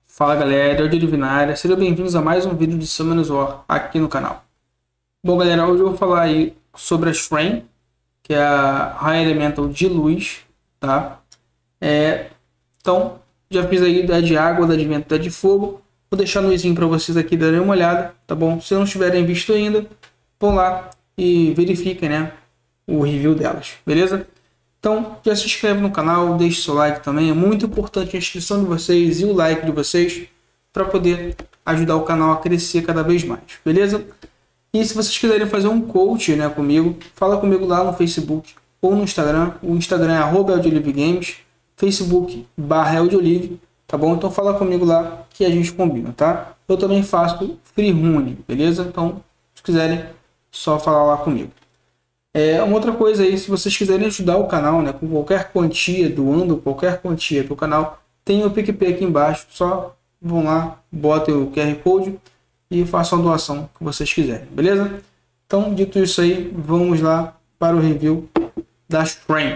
Fala galera, eu de Divinária, sejam bem-vindos a mais um vídeo de Summoners War aqui no canal. Bom galera, hoje eu vou falar aí sobre a Shrine, que é a High Elemental de luz, tá? Então, já fiz aí da de água, da de vento, da de fogo. Vou deixar no izinho para vocês aqui darem uma olhada, tá bom? Se não tiverem visto ainda, vão lá e verifiquem, né, o review delas, beleza? Então, já se inscreve no canal, deixe seu like também. É muito importante a inscrição de vocês e o like de vocês para poder ajudar o canal a crescer cada vez mais, beleza? E se vocês quiserem fazer um coach, né, comigo, fala comigo lá no Facebook ou no Instagram. O Instagram é @eldolivegames, Facebook /eldolive, tá bom? Então fala comigo lá que a gente combina, tá? Eu também faço free rune, beleza? Então, se quiserem, só falar lá comigo. Uma outra coisa aí, se vocês quiserem ajudar o canal, né, com qualquer quantia, doando qualquer quantia para o canal, tem o PicPay aqui embaixo, só vão lá, botem o QR Code e façam a doação que vocês quiserem, beleza? Então, dito isso aí, vamos lá para o review da Shrine.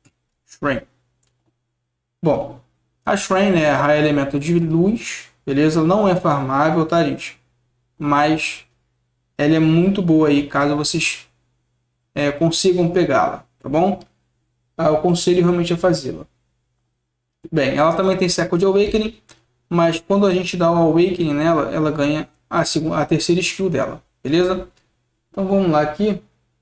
Bom, a Shrine é a High Elemental de luz, beleza? Não é farmável, tá, gente? Mas ela é muito boa aí, caso vocês consigam pegá-la, tá bom? Eu aconselho realmente a fazê-la. Bem, ela também tem Second Awakening, mas quando a gente dá o Awakening nela, ela ganha a terceira skill dela, beleza? Então vamos lá aqui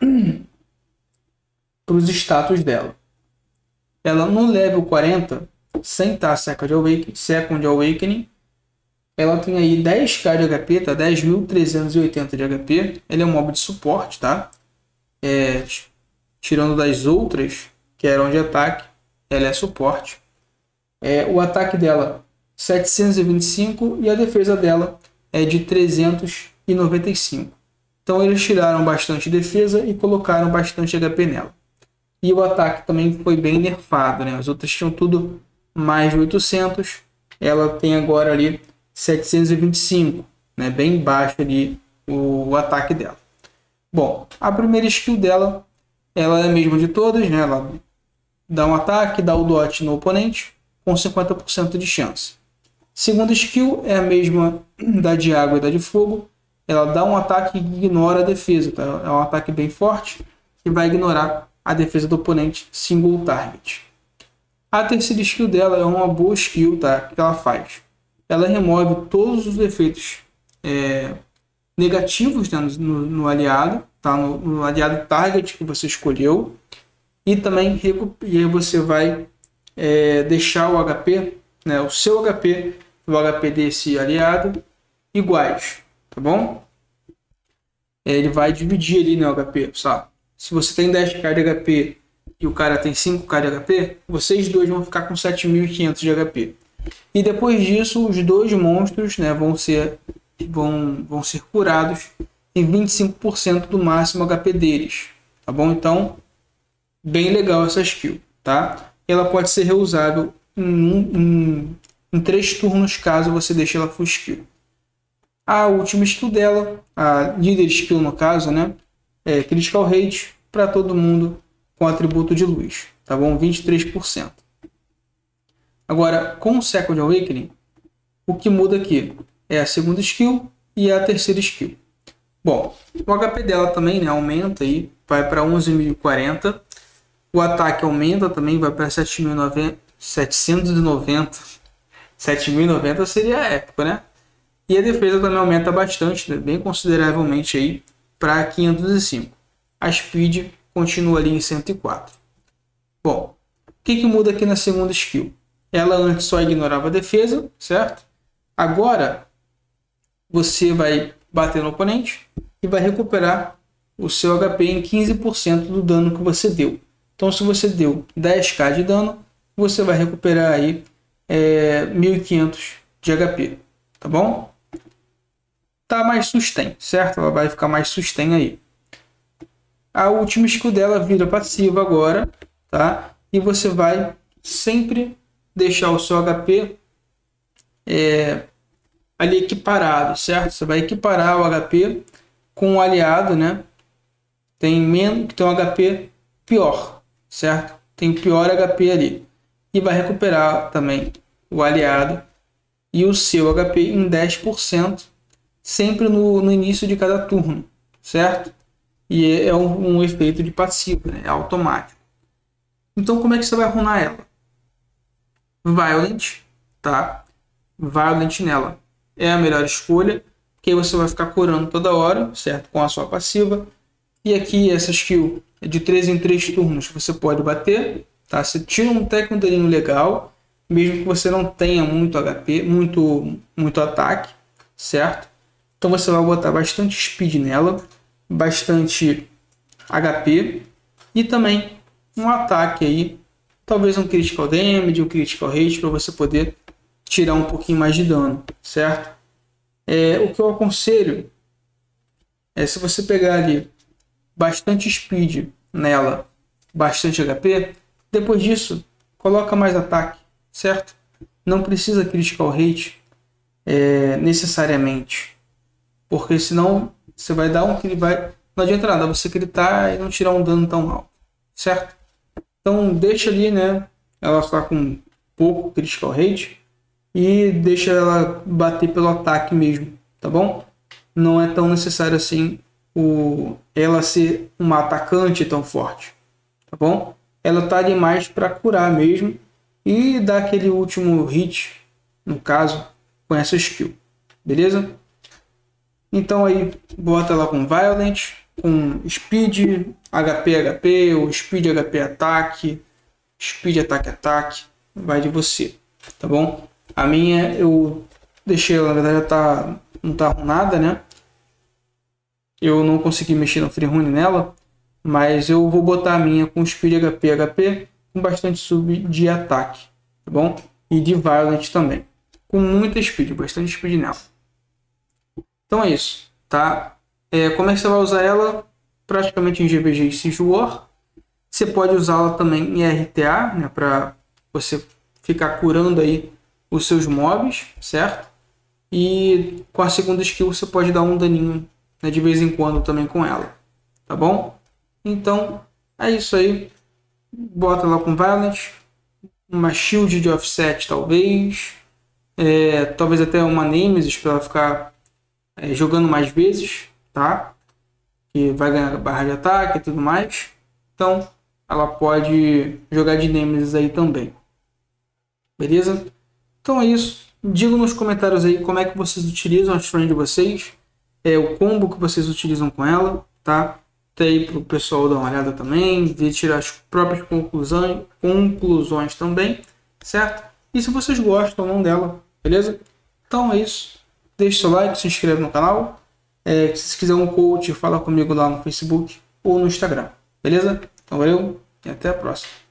para os status dela. Ela no level 40, sem estar Second Awakening, ela tem aí 10k de HP, tá? 10.380 de HP. Ela é um mob de suporte, tá? Tirando das outras que eram de ataque, ela é suporte. O ataque dela 725 e a defesa dela é de 395. Então eles tiraram bastante defesa e colocaram bastante HP nela. E o ataque também foi bem nerfado, né? As outras tinham tudo mais de 800, ela tem agora ali 725, né? Bem baixo ali o ataque dela. Bom, a primeira skill dela, ela é a mesma de todas, né? Ela dá um ataque, dá o dot no oponente, com 50% de chance. Segunda skill é a mesma da de água e da de fogo. Ela dá um ataque e ignora a defesa, tá? É um ataque bem forte e vai ignorar a defesa do oponente single target. A terceira skill dela é uma boa skill, tá? Que ela faz? Ela remove todos os efeitos negativos, né, no aliado, tá? No aliado target que você escolheu, e também você vai deixar o HP, né, o seu HP e o HP desse aliado iguais, tá bom? Ele vai dividir ali no HP, sabe? Se você tem 10k de HP e o cara tem 5k de HP, vocês dois vão ficar com 7.500 de HP. E depois disso, os dois monstros, né, vão ser curados em 25% do máximo HP deles, tá bom? Então, bem legal essa skill, tá? Ela pode ser reusável em 3 turnos, caso você deixe ela full skill. A última skill dela, a líder skill no caso, né, é Critical Rate para todo mundo com atributo de luz, tá bom? 23%. Agora, com o Second Awakening, o que muda aqui é a segunda skill e a terceira skill. Bom, o HP dela também, né, aumenta aí, vai para 11.040. O ataque aumenta também, vai para 7.790. 7.090 seria épico, né? E a defesa também aumenta bastante, né, bem consideravelmente aí, para 505. A speed continua ali em 104. Bom, o que muda aqui na segunda skill? Ela antes só ignorava a defesa, certo? Agora, você vai bater no oponente e vai recuperar o seu HP em 15% do dano que você deu. Então, se você deu 10k de dano, você vai recuperar aí 1.500 de HP, tá bom? Tá mais sustain, certo? Ela vai ficar mais sustain aí. A última skill dela vira passiva agora, tá? E você vai sempre deixar o seu HP ali equiparado, certo? Você vai equiparar o HP com o aliado, né? Tem um HP pior, certo? Tem pior HP ali. E vai recuperar também o aliado e o seu HP em 10%, sempre no início de cada turno, certo? E é um efeito de passivo, né? É automático. Então, como é que você vai runar ela? Violent, tá? Violent nela é a melhor escolha, porque aí você vai ficar curando toda hora, certo? Com a sua passiva. E aqui essa skill é de 3 em 3 turnos, você pode bater, tá? Você tira um técnico daninho legal, mesmo que você não tenha muito HP, muito ataque, certo? Então você vai botar bastante speed nela, bastante HP e também um ataque aí, talvez um critical damage, um critical rate, para você poder tirar um pouquinho mais de dano, certo? O que eu aconselho é, se você pegar ali bastante speed nela, bastante HP, depois disso coloca mais ataque, certo? Não precisa critical rate necessariamente, porque senão você vai dar não adianta nada você gritar e não tirar um dano tão alto, certo? Então deixa ali, né? Ela está com pouco critical rate e deixa ela bater pelo ataque mesmo, tá bom? Não é tão necessário assim ela ser uma atacante tão forte, tá bom? Ela tá ali mais para curar mesmo e dar aquele último hit, no caso, com essa skill, beleza? Então aí bota ela com Violent, com Speed, HP, ou Speed, HP, Ataque, Speed, Ataque, vai de você, tá bom? A minha eu deixei ela, na verdade não tá runada, né? Eu não consegui mexer no free rune nela, mas eu vou botar a minha com Speed, HP, com bastante sub de ataque, tá bom? E de Violent também, com muita speed, bastante speed nela. Então é isso, tá? Como é que você vai usar ela? Praticamente em GVG e Siege War. Você pode usá-la também em RTA, né? Para você ficar curando aí os seus mobs, certo? E com a segunda skill você pode dar um daninho, né, de vez em quando também com ela, tá bom? Então é isso aí. Bota lá com Violent, uma shield de offset talvez, talvez até uma Nemesis para ela ficar jogando mais vezes, tá? Que vai ganhar barra de ataque e tudo mais. Então ela pode jogar de Nemesis aí também, beleza? Então é isso. Digam nos comentários aí como é que vocês utilizam a Shrine de vocês, o combo que vocês utilizam com ela, tá? Até aí para o pessoal dar uma olhada também, ver tirar as próprias conclusões também, certo? E se vocês gostam ou não dela, beleza? Então é isso. Deixe seu like, se inscreve no canal. Se quiser um coach, fala comigo lá no Facebook ou no Instagram, beleza? Então valeu e até a próxima.